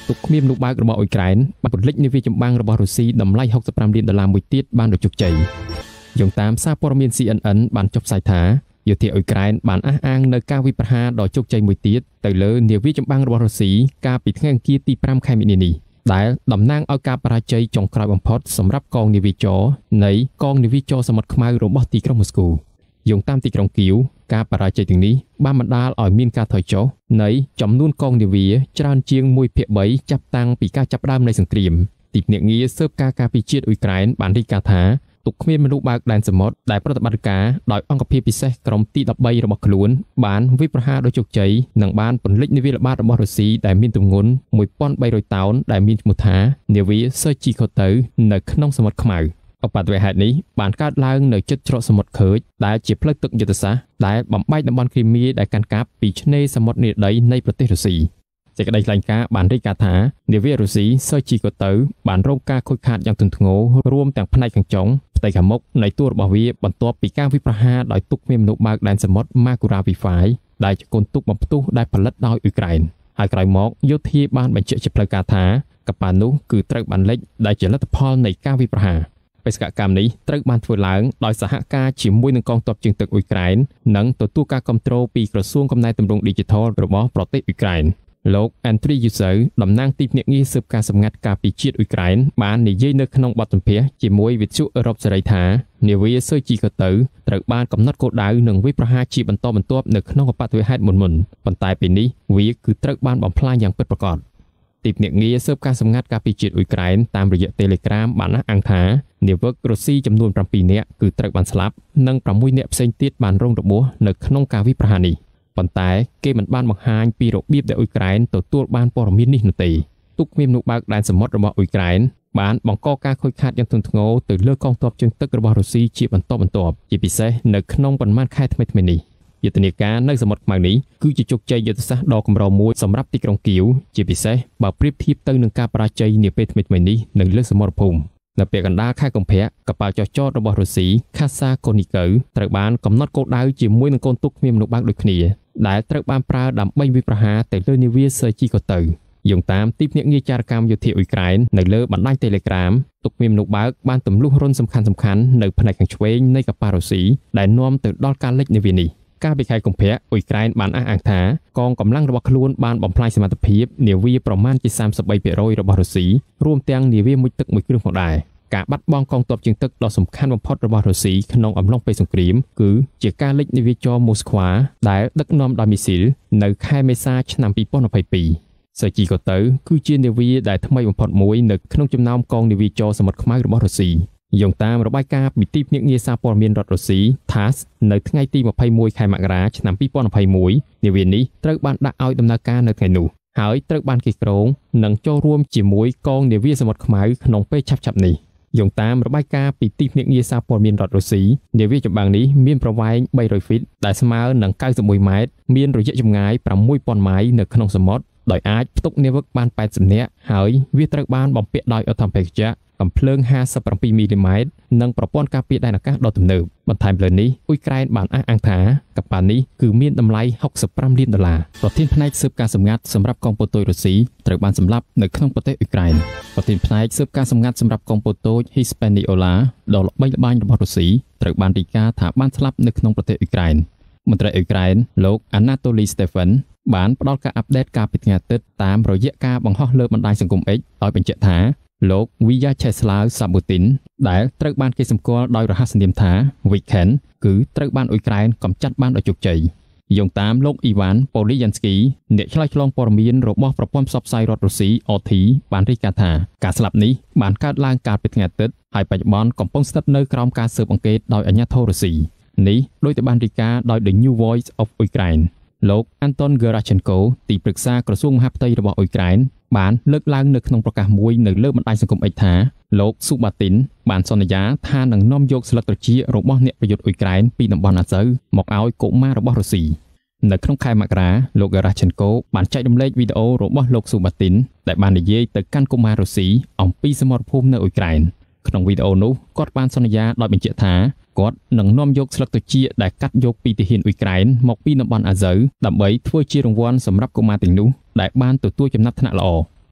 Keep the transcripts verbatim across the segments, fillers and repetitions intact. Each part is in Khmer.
ទុកគ្មានមនុស្សបើករបស់អ៊ុយក្រែនបានពលិចនាវាចម្បាំងរបស់រុស្ស៊ីតម្លៃหกสิบห้าលានដុល្លារមួយទៀតបានដោយជោគជ័យយោងតាមសារព័ត៌មាន C N N បានចុះផ្សាយថាយោធាអ៊ុយក្រែនបានអះអាងនៅការវិប្រហារដ៏ជោគជ័យមួយទៀតទៅលើនាវាចម្បាំងរបស់រុស្ស៊ីកាលពីថ្ងៃអង្គារទីfiveខែមិនិនានេះដែលតំណាងឲ្យការបរាជ័យចុងក្រោយបំផុតសម្រាប់កងនាវាចរនៃកងនាវាចរសមុទ្រខ្មៅរបស់ទីក្រុងម៉ូស្គូយោងតាមទីក្រុងគៀវការបរាជ័យទាំងនេះបានបណ្ដាលឲ្យមានការថយចុះនៃចំនួនកងនាវាច្រើនជាងoneភាគthreeចាប់តាំងពីការចាប់ផ្ដើមនៃសង្គ្រាមទីភ្នាក់ងារស៊ើបការការពារជាតិអ៊ុយក្រែនបានរាយការណ៍ថាទុកគ្មានមនុស្សបើកដែនសមុទ្រដែលប្រតិបត្តិការដោយអង្គភាពពិសេសក្រុមទីthirteenរបស់ខ្លួនបានវិប្រហារដោយជោគជ័យនិងបានពន្លិចនាវាល្បាតរបស់រុស្ស៊ីដែលមានទម្ងន់one thousand three hundredតោនដែលមានឈ្មោះថានាវា Sergei-Kotel នៅក្នុងសមុទ្រខ្មៅឧបទ្ទវហេតុនេះបានកើតឡើងនៅជិតច្រកសមុទ្រខើចដែលជាផ្លូវទឹកយុទ្ធសាស្ត្រដែលបំបែកតំបន់គ្រីមៀដែលកាន់កាប់ពីឆ្នេរសមុទ្រនិរតីនៃប្រទេសរុស្ស៊ីសេចក្តីថ្លែងការណ៍បានរាយការណ៍ថានាវារុស្ស៊ី Sergei-Kotel បានរងការខូចខាតយ៉ាងធ្ងន់ធ្ងររួមទាំងផ្នែកខាងចុងផ្ទៃខាងមុខនៃតួរបស់វាបន្ទាប់ពីការវិប្រហារដោយទុកគ្មានមនុស្សបើកដែនសមុទ្រ Makura V five ដែលជាកូនទូកបំផ្ទុះដែលផលិតដោយអ៊ុយក្រែនហើយក្រោយមកយោធាបានបញ្ជាក់ជាផ្លូវការថាកប៉ាល់នោះគឺត្រូវបានលិចដែលជាលទ្ធផលនៃការវិប្រហារបេសកកម្មនេះត្រូវបានធ្វើឡើងដោយសហការជាមួយនឹងកងទ័ពជើងទឹកអ៊ុយក្រែននិងទទួលការគាំទ្រពីក្រសួងកំណែទម្រង់ Digital របស់ប្រទេសអ៊ុយក្រែនលោក Andriy Yusov តំណាងទីភ្នាក់ងារស៊ើបការសម្ងាត់ការពារជាតិអ៊ុយក្រែនបាននិយាយនៅក្នុងបទសម្ភាសន៍ជាមួយវិទ្យុអឺរ៉ុបសេរីថានាវា Sergei-Kotel ត្រូវបានកំណត់គោលដៅនិងវិប្រហារជាបន្តបន្ទាប់នៅក្នុងឧបទ្ទវហេតុមុនមុនប៉ុន្តែពេលនេះវាគឺត្រូវបានបំផ្លាញយ៉ាងពិតប្រាកដទីភ្នាក់ងារស៊ើបការសម្ងាត់ការពារជាតិអ៊ុយក្រែនតាមរយៈ Telegram បានអះអាងថានាវិករុស្ស៊ីចំនួនsevenនាក់គឺត្រូវបានស្លាប់និងsixនាក់ផ្សេងទៀតបានរងរបួសនៅក្នុងការវិប្រហារនេះប៉ុន្តែគេមិនបានបង្ហាញពីរបៀបដែលអ៊ុយក្រែនទទួលបានព័ត៌មាននេះនោះទេទុកគ្មានមនុស្សបើកដែនសមុទ្ររបស់អ៊ុយក្រែនបានបង្កការខូចខាតយ៉ាងធ្ងន់ធ្ងរទៅលើកងទ័ពជើងទឹករបស់រុស្ស៊ីជាបន្តបន្ទាប់ជាពិសេសនៅក្នុងប៉ុន្មានខែថ្មីៗនេះយុទ្ធនាការនៅសមុទ្រខ្មៅនេះគឺជាជោគជ័យយុទ្ធសាស្ត្រដ៏កម្រមួយសម្រាប់ទីក្រុងគៀវជាពិសេសបើប្រៀបធៀបទៅនឹងការបរាជ័យនាពេលថ្មីៗនេះនៅលើសមរភូមិនៅពេលកណ្ដាលខែកុម្ភៈកប៉ាល់ចុះចតរបស់រុស្ស៊ី Kasa Koniko ត្រូវបានកំណត់គោលដៅជាមួយនឹងកូនទូកគ្មានមនុស្សបើកដូចគ្នាដែលត្រូវបានប្រើដើម្បីវិប្រហារទៅលើនាវា Sergei-Kotel យោងតាមទីភ្នាក់ងារចារកម្មយោធាអ៊ុយក្រែននៅលើបណ្ដាញ Telegram ទុកគ្មានមនុស្សបើកបានទម្លុះរុនសំខាន់ៗនៅផ្នែកខាងឆ្វេងនៃកប៉ាល់រុស្ស៊ីដែលនាំទៅដល់ការលិចនាវានេះកាលពីខែកុម្ភៈអ៊ុយក្រែនបានអះអាងថាកងកម្លាំងរបស់ខ្លួនបានបំផ្លាញសមត្ថភាពនាវាប្រមាណជាthirty-threeភាគរយរបស់រុស្ស៊ីរួមទាំងនាវាមុជទឹកមួយគ្រឿងផងដែរការបាត់បង់កងទ័ពជើងទឹកដ៏សំខាន់បំផុតរបស់រុស្ស៊ីក្នុងអំឡុងពេលសង្គ្រាមគឺជាការលិចនាវាចរម៉ូស្ខ្វាដែលដឹកនាំដោយមីស៊ីលនៅខែមេសាឆ្នាំtwenty twenty-two Sergei-Kotel គឺជានាវាដែលថ្មីបំផុតមួយនៅក្នុងចំណោមកងនាវាចរសមុទ្រខ្មៅរបស់រុស្ស៊ីយោងតាមរបាយការណ៍ពីទីភ្នាក់ងារសារព័ត៌មានរដ្ឋរុស្ស៊ី TASS នៅថ្ងៃទីtwenty-firstខែមករាឆ្នាំtwenty twenty-oneនាវានេះត្រូវបានដាក់ឲ្យដំណើរការនៅថ្ងៃនោះហើយត្រូវបានគេគ្រោងនិងចូលរួមជាមួយកងនាវាសមុទ្រខ្មៅក្នុងពេលឆាប់ៗនេះយោងតាមរបាយការណ៍ពីទីភ្នាក់ងារសារព័ត៌មានរដ្ឋរុស្ស៊ីនាវាចម្បាំងនេះមានប្រវែងthree hundredហ្វីតដែលស្មើនឹងninety-oneម៉ែត្រមានរយៈចម្ងាយsix thousandម៉ាយនៅក្នុងសមុទ្រដោយអាចផ្ទុកនាវិកបានeightyនាក់ហើយវាត្រូវបានបំពាក់ដោយអត្ថបេក្ខចកំភ្លើងfifty-sevenមីលីម៉ែត្រនិងប្រព័ន្ធការពារដែនអាកាសដ៏ទំនើបបន្ថែមលើនេះអ៊ុយក្រែនបានអះអាងថាកប៉ាល់នេះគឺមានតម្លៃsixty-fiveលានដុល្លារប្រធានផ្នែកស៊ើបការសម្ងាត់សម្រាប់កងពលតូចរុស្ស៊ីត្រូវបានសម្លាប់នៅក្នុងប្រទេសអ៊ុយក្រែនប្រធានផ្នែកស៊ើបការសម្ងាត់សម្រាប់កងពលតូច Hispaniola ដ៏ល្បីល្បាញរបស់រុស្ស៊ីត្រូវបានរាយការណ៍ថាបានស្លាប់នៅក្នុងប្រទេសអ៊ុយក្រែនមន្ត្រីអ៊ុយក្រែនលោក Anatoly Stepan បានផ្ដល់ការអាប់ដេតកាលពីថ្ងៃអាទិត្យតាមរយៈការបង្ហោះលើបណ្ដាញសង្គម X ដោយបញ្ជាក់ថាលោក Vyacheslav Sabutin ដែលត្រូវបានគេសម្គាល់ដោយរហស្សនាមថា Weekend គឺត្រូវបានអ៊ុយក្រែនកំចាត់បានដោយជោគជ័យយោងតាមលោក Ivan Polyansky អ្នកឆ្លើយឆ្លងព័ត៌មានរបស់ប្រព័ន្ធផ្សព្វផ្សាយរដ្ឋរុស្ស៊ី R T បានរាយការណ៍ថាការស្លាប់នេះបានកើតឡើងកាលពីថ្ងៃអាទិត្យហើយបច្ចុប្បន្នកំពុងស្ថិតនៅក្រោមការស៊ើបអង្កេតដោយអាជ្ញាធររុស្ស៊ីនេះដោយតែបានរាយការណ៍ដោយ The New Voice of Ukraine លោក Anton Gerashchenko ទីប្រឹក្សាក្រសួងមហាផ្ទៃរបស់អ៊ុយក្រែនបានលើកឡើងនៅក្នុងប្រកាសមួយនៅលើបណ្ដាញសង្គម X ថាលោក Subatin បានសន្យាថានឹងនាំយកស្លឹកត្រចៀករបស់អ្នកប្រយុទ្ធអ៊ុយក្រែនពីតំបន់អាស៊ើមកឲ្យកុមាររបស់រុស្ស៊ីនៅក្នុងខែមករាលោក Gerashchenko បានចែករំលែកវីដេអូរបស់លោក Subatin ដែលបាននិយាយទៅកាន់កុមាររុស្ស៊ីអំពីសមរភូមិនៅអ៊ុយក្រែនក្នុងវីដេអូនោះគាត់បានសន្យាដោយបញ្ជាក់ថាគាត់នឹងនាំយកស្លឹកត្រចៀកដែលកាត់យកពីទាហានអ៊ុយក្រែនមកពីតំបន់អាស៊ើដើម្បីធ្វើជារង្វាន់សម្រាប់កុមារទាំងនោះដែលបានទទួលចំណាត់ថ្នាក់ល្អ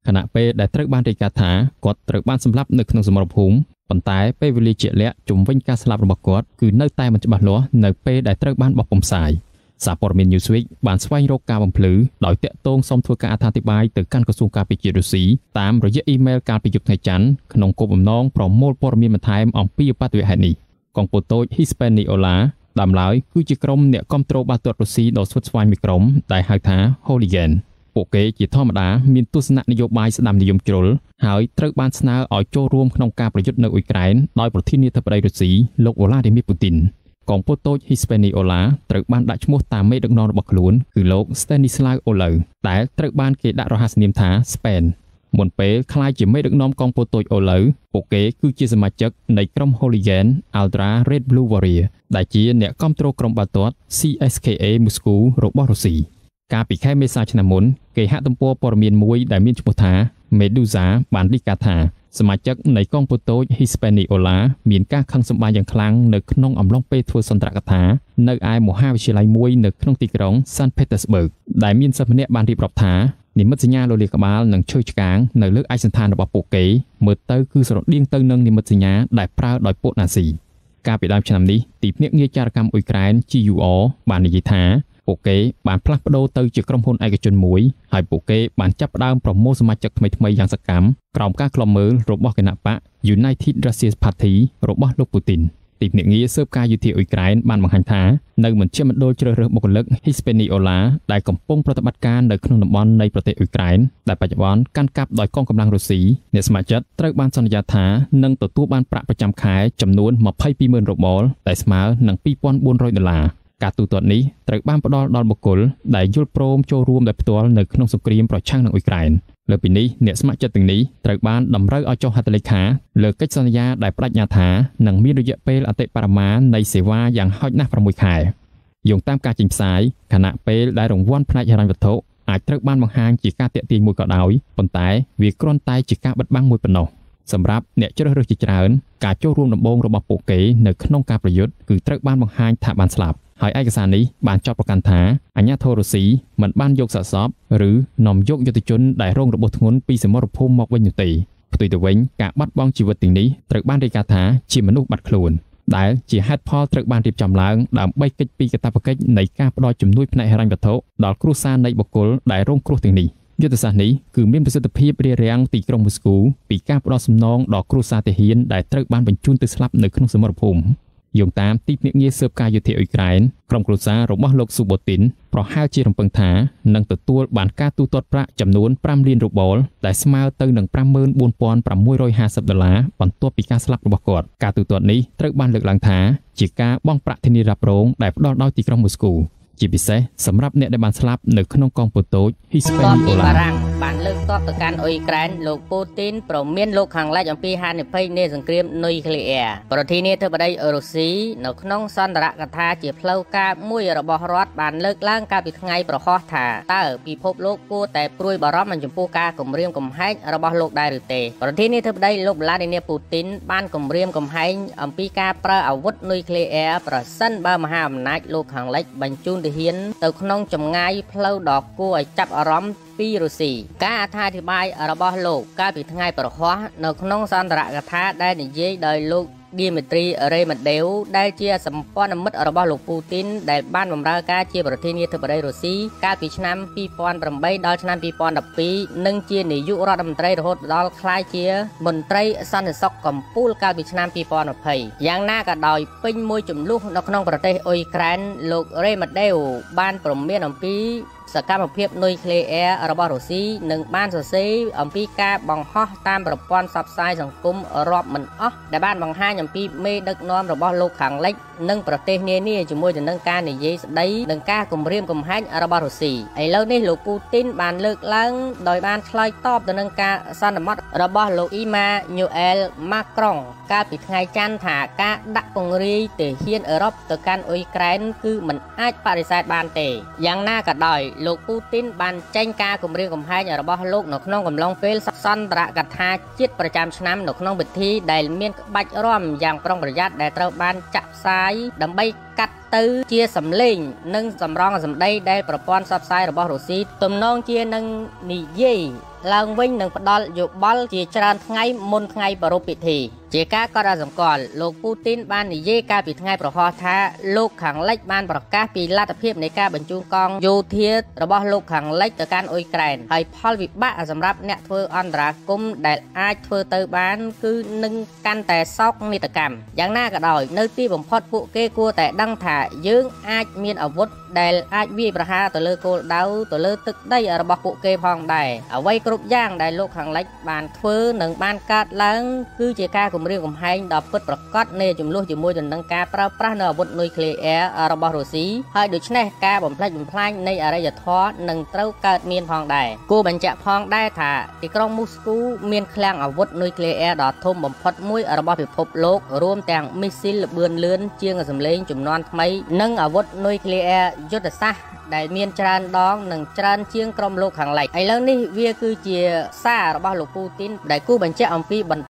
ខណៈពេលដែលត្រូវបានរាយការណ៍ថាគាត់ត្រូវបានសម្លាប់នៅក្នុងសមរភូមិប៉ុន្តែពេលវេលាជាក់លាក់ជំវិញការស្លាប់របស់គាត់គឺនៅតែមិនច្បាស់លាស់នៅពេលដែលត្រូវបានបោះពុម្ពផ្សាយសារព័ត៌មាន Newsweek បានស្វែងរកការបំភ្លឺដោយតាក់ទងសុំធ្វើការអត្ថាធិប្បាយទៅកាន់ក្រសួងការពារជាតិរុស្ស៊ីតាមរយៈអ៊ីមែលកាលពីយប់ថ្ងៃច័ន្ទក្នុងគោលបំណងប្រមូលព័ត៌មានបន្ថែមអំពីឧបទ្ទវហេតុនេះកងពលតូច Hispaniola ដើមឡើយគឺជាក្រុមអ្នកគាំទ្របាល់ទាត់រុស្ស៊ីដ៏ស្វិតស្វាញមួយក្រុមដែលហៅថា Hooligan ពួកគេជាធម្មតាមានទស្សនៈនយោបាយស្ដាំនិយមជ្រុលហើយត្រូវបានស្នើឲ្យចូលរួមក្នុងការប្រយុទ្ធនៅអ៊ុយក្រែនដោយប្រធានាធិបតីរុស្ស៊ីលោក Vladimir Putin កងពលតូច Hispaniola ត្រូវបានដាក់ឈ្មោះតាមមេដឹកនាំរបស់ខ្លួនគឺលោក Stanislav Orlov ដែលត្រូវបានគេដាក់រហស្សនាមថា Spen មុនពេលក្លាយជាមេដឹកនាំកងពលតូច Orlov ពួកគេគឺជាសមាជិកនៃក្រុម Hooligan Ultra Red Blue Warrior ដែលជាអ្នកគាំទ្រក្រុមបាល់ទាត់ C S K A Moscow របស់រុស្ស៊ីកាលពីខែមេសាឆ្នាំមុនគេហាក់ទំព័រព័ត៌មានមួយដែលមានឈ្មោះថា Medusa បានរាយការណ៍ថាសមាជិកនៃកងពលតូច Hispaniola មានការខឹងសម្បារយ៉ាងខ្លាំងនៅក្នុងអំឡុងពេលធ្វើសន្ទរកថានៅឯមហាវិទ្យាល័យមួយនៅក្នុងទីក្រុង Saint Petersburg ដែលមានសិស្សម្នាក់បានរៀបរាប់ថានិមិត្តសញ្ញាលលាក្បាលនិងឈើឆ្កាងនៅលើឯកសណ្ឋានរបស់ពួកគេមើលទៅគឺស្រដៀងទៅនឹងនិមិត្តសញ្ញាដែលប្រើដោយពួកណាស៊ីកាលពីដើមឆ្នាំនេះទីភ្នាក់ងារចារកម្មអ៊ុយក្រែន G U R បាននិយាយថាពួកគេបានផ្លាស់ប្ដូរទៅជាក្រុមហ៊ុនឯកជនមួយហើយពួកគេបានចាប់ផ្ដើមប្រមូលសមាជិកថ្មីៗយ៉ាងសកម្មក្រោមការឃ្លាំមើលរបស់គណបក្ស United Russian Party របស់លោកពូទីនទីភ្នាក់ងារស៊ើបការយោធាអ៊ុយក្រែនបានបង្ហាញថានៅមជ្ឈមណ្ឌលជ្រើសរើសបុគ្គលិក Hispaniola ដែលកំពុងប្រតិបត្តិការនៅក្នុងតំបន់នៃប្រទេសអ៊ុយក្រែនដែលបច្ចុប្បន្នកាន់កាប់ដោយកងកម្លាំងរុស្ស៊ីអ្នកស្ម័គ្រចិត្តត្រូវបានសន្យាថានឹងទទួលបានប្រាក់ប្រចាំខែចំនួន ម្ភៃពីរម៉ឺន រូបលដែលស្មើនឹង ពីរពាន់បួនរយ ដុល្លារការទូទាត់នេះត្រូវបានផ្ដល់ដល់បុគ្គលដែលយល់ព្រមចូលរួមដោយផ្ទាល់នៅក្នុងសង្គ្រាមប្រឆាំងនឹងអ៊ុយក្រែនលើពីនេះអ្នកស្ម័គ្រចិត្តទាំងនេះត្រូវបានតម្រូវឲ្យចុះហត្ថលេខាលើកិច្ចសន្យាដែលបដិញ្ញាថានឹងមានរយៈពេលអតិបរមានៃសេវាយ៉ាងហោចណាស់ប្រាំមួយខែយោងតាមការចេញផ្សាយខណៈពេលដែលរង្វាន់ផ្នែកហិរញ្ញវត្ថុអាចត្រូវបានបង្ហាញជាការតាក់ទាញមួយក៏ដោយប៉ុន្តែវាគ្រាន់តែជាការបិទបាំងមួយប៉ុណ្ណោះសម្រាប់អ្នកជ្រើសរើសជាច្រើនការចូលរួមដំបូងរបស់ពួកគេនៅក្នុងការប្រយុទ្ធគឺត្រូវបានបង្ហាញថាបានស្លាប់ហើយឯកសារនេះបានចោទប្រកាន់ថាអាញាធររុស្ស៊ីមិនបានយកសាកសពឬនាំយកយុទ្ធជនដែលរងរបួសធ្ងន់ពីសមរភូមិមកវិញនោះទេផ្ទុយទៅវិញការបាត់បង់ជីវិតទាំងនេះត្រូវបានរាយការណ៍ថាជាមនុស្សបាត់ខ្លួនដែលជាហេតុផលត្រូវបានរៀបចំឡើងដើម្បីគេចពីកាតព្វកិច្ចនៃការផ្តល់ជំនួយផ្នែកហិរញ្ញវត្ថុដល់គ្រួសារនៃបុគ្គលដែលរងគ្រោះទាំងនេះយុទ្ធសាស្ត្រនេះគឺមានប្រសិទ្ធភាពរារាំងទីក្រុងមូស្គូពីការផ្តល់សំណងដល់គ្រួសារទាហានដែលត្រូវបានបញ្ជូនទៅស្លាប់នៅក្នុងសមរភូមិយោងតាមទីភ្នាក់ងារស៊ើបការយោធាអ៊ុយក្រែនក្រុមគ្រួសាររបស់លោកស៊ូបូទីនប្រហែលជារំពឹងថានឹងទទួលបានការទូទាត់ប្រាក់ចំនួនប្រាំលានរូបលដែលស្មើទៅនឹង ប្រាំម៉ឺនបួនពាន់ប្រាំមួយរយហាសិប ដុល្លារបន្ទាប់ពីការស្លាប់របស់គាត់ការទូទាត់នេះត្រូវបានលើកឡើងថាជាការបង់ប្រាក់ធានារ៉ាប់រងដែលផ្ដល់ដោយទីក្រុងមូស្គូជាពិសេសសម្រាប់អ្នកដែលបានស្លាប់នៅក្នុងកងពលតូច Hispaniola បារាំងបានលើកទ័ពទៅកាន់អ៊ុយក្រែនលោកពូទីនប្រមានលោកខាងលិចអំពីហានិភ័យនៃសង្គ្រាមនុយក្លេអ៊ែរប្រធានាធិបតីរុស្ស៊ីនៅក្នុងសន្ទរកថាជាផ្លូវការមួយរបស់រដ្ឋបានលើកឡើងកាលពីថ្ងៃប្រហោះថាតើពិភពលោកគួរតែព្រួយបារម្ភចំពោះការគំរាមកំហែងរបស់លោកដែរឬទេប្រធានាធិបតីលោក Vladimir Putin បានគំរាមកំហែងអំពីការប្រើអាវុធនុយក្លេអ៊ែរប្រសិនបើមហាអំណាចលោកខាងលិចបញ្ជូនហ៊ានទៅក្នុងចម្ងាយផ្លូវដ៏គួរឲ្យចាប់អារម្មណ៍ពីរុស្ស៊ីការអត្ថាធិប្បាយរបស់លោកកាលពីថ្ងៃប្រហោះនៅក្នុងសន្ទរកថាដែលនិយាយដោយលោក Dmitry Medvedev ដែលជាសម្ព័ន្ធមិត្តរបស់លោកពូទីនដែលបានបម្រើការជាប្រធានាធិបតីរុស្ស៊ីកាលពីឆ្នាំពីរពាន់ប្រាំបីដល់ឆ្នាំពីរពាន់ដប់ពីរនិងជានាយករដ្ឋមន្ត្រីរហូតដល់ក្លាយជាមន្ត្រីសន្តិសុខកម្ពុជាកាលពីឆ្នាំពីរពាន់ยี่สิบយ៉ាងណាក៏ដោយពេញមួយចំនួននៅក្នុងប្រទេសអ៊ុយក្រែនលោក Medvedev បានព្រមានអំពីសកម្មភាពនុយក្លេអ៊ែររបស់រុស្ស៊ីនិងបានសរសេរអំពីការបង្ហោះតាមប្រព័ន្ធផ្សព្វផ្សាយសង្គមរាប់មិនអស់ដែលបានបង្ហាញអំពីមេដឹកនាំរបស់លោកខាងលិចនិងប្រទេសនានាជាមួយទៅនឹងការនិយាយស្ដីនិងការគំរាមកំហែងរបស់រុស្ស៊ីឥឡូវនេះលោកពូទីនបានលើកឡើងដោយបានឆ្លើយតបទៅនឹងការសន្មតរបស់លោកអ៊ីម៉ាញូអែលម៉ាក្រុងកាលពីថ្ងៃច័ន្ទថាការដាក់ពង្រាយទាហានអឺរ៉ុបទៅកាន់អ៊ុយក្រែនគឺមិនអាចបដិសេធបានទេយ៉ាងណាក៏ដោយលោកពូទីនបានចេញការគម្រាមកំហែងរបស់លោកនៅក្នុងកំឡុងពេលសន្ទរកថាជាតិប្រចាំឆ្នាំនៅក្នុងពិធីដែលមានក្បាច់រាំយ៉ាងប្រុងប្រយ័ត្នដែលត្រូវបានចាក់ផ្សាយដើម្បីកាត់ទៅជាសម្លេងនិងសម្រងសម្ដីដែលប្រព័ន្ធផ្សព្វផ្សាយរបស់រុស្ស៊ីទំនងជានឹងនិយាយឡើងវិញនឹងផ្ដល់យោបល់ជាច្រើនថ្ងៃមុនថ្ងៃប្រារព្ធពិធីជាការកត់ឲ្យសម្គាល់លោកពូទីនបាននិយាយកាលពីថ្ងៃប្រហោះថាលោកខាងលិចបានប្រកាសពីលទ្ធភាពនៃការបញ្ជូនកងយោធារបស់លោកខាងលិចទៅកាន់អ៊ុយក្រែនហើយផលវិបាកសម្រាប់អ្នកធ្វើអន្តរាគមន៍ដែលអាចធ្វើទៅបានគឺនឹងកាន់តែសោកនាដកម្មយ៉ាងណាក៏ដោយនៅទីបំផុតពួកគេគួរតែដឹងថាយើងអាចមានអាវុធដែលអាចវាយប្រហារទៅលើគោលដៅទៅលើទឹកដីរបស់ពួកគេផងដែរអ្វីគ្រប់យ៉ាងដែលលោកខាងលិចបានធ្វើនិងបានកើតឡើងគឺជាការគំរាមកំហែងដ៏ពិតប្រាកដនៃចំនួនជាមួយទៅនឹងការប្រើប្រាស់នៅអាវុធនុយក្លេអ៊ែររបស់រុស្ស៊ីហើយដូច្នេះការបំផ្លិចបំផ្លាញនៃអរិយធម៌នឹងត្រូវកើតមានផងដែរគួរបញ្ជាក់ផងដែរថាទីក្រុងមូស្គូមានឃ្លាំងអាវុធនុយក្លេអ៊ែរដ៏ធំបំផុតមួយរបស់ពិភពលោករួមទាំងមីស៊ីលល្បឿនលឿនជាងសម្លេងជំនាន់ថ្មីនិងអាវុធនុយក្លេអ៊ែរយុទ្ធសាស្ត្រដែលមានច្រើនដងនិងច្រើនជាងក្រុមលោកខាងលិចឥឡូវនេះវាគឺជាសាររបស់លោកពូទីនដែលគូបញ្ជាក់អំពី